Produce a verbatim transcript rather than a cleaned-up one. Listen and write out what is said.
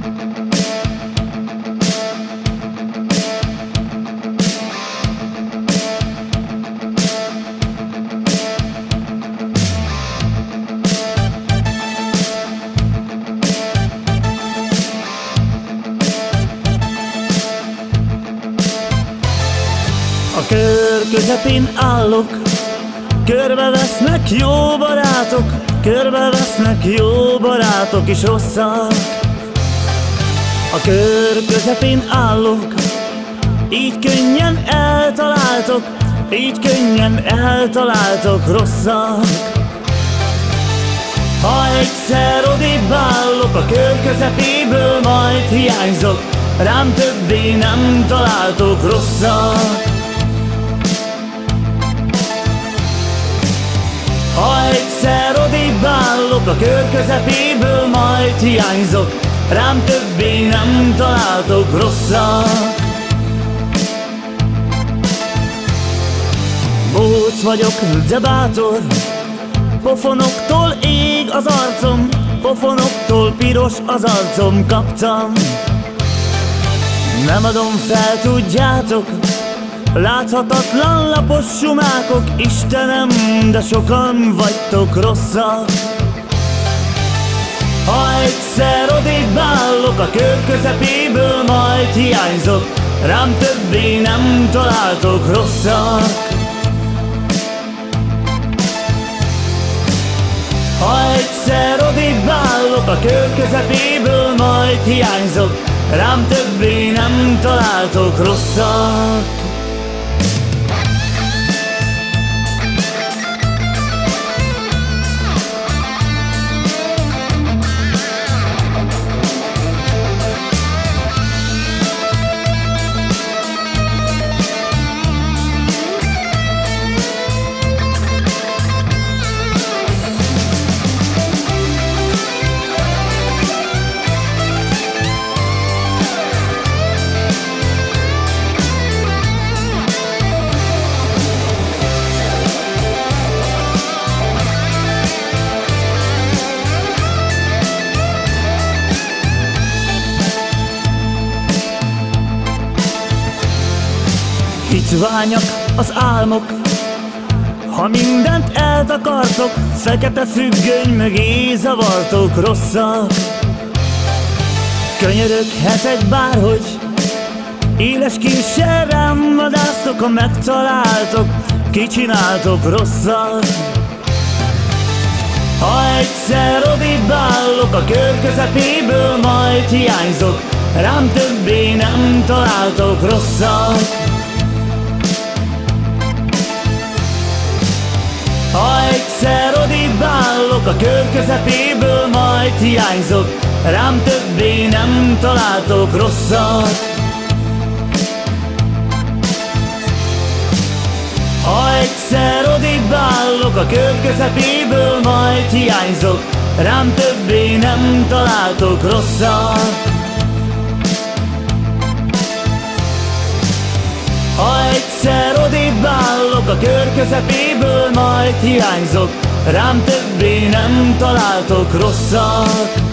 A kör közepén állok, körbevesznek jó barátok, körbevesznek jó barátok és rosszak. A kör közepén állok, így könnyen eltaláltok, így könnyen eltaláltok rosszak. Ha egyszer odébb állok, a kör közepéből majd hiányzok, rám többé nem találtok rosszak. Ha egyszer odébb állok, a kör közepéből majd hiányzok, rám többé nem találtok rosszak. Bóc vagyok, de bátor, pofonoktól ég az arcom, pofonoktól piros az arcom, kaptam. Nem adom fel, tudjátok, láthatatlan lapos sumákok, Istenem, de sokan vagytok rosszak. Ha egyszer odébb állok, a kör közepéből majd hiányzok, rám többé nem találtok rosszak. Ha egyszer odébb állok, a kör közepéből majd hiányzok, rám többé nem találtok rosszak. Hitványak az álmok, ha mindent eltakartok, fekete függöny mögé zavartok rosszak. Könyöröghetek bárhogy, éles késsel rám vadásztok, ha megtaláltok, kicsináltok rosszak. Ha egyszer odébb állok, a kör közepéből majd hiányzok, rám többé nem találtok rosszak. Ha egyszer odébb állok, a kör közepéből majd hiányzok, rám többé nem találtok rosszak. Ha egyszer odébb állok, a kör közepéből majd hiányzok, rám többé nem találtok rosszak. Ha egyszer odébb állok, a kör közepéből majd hiányzok, rám többé nem találtok rosszak.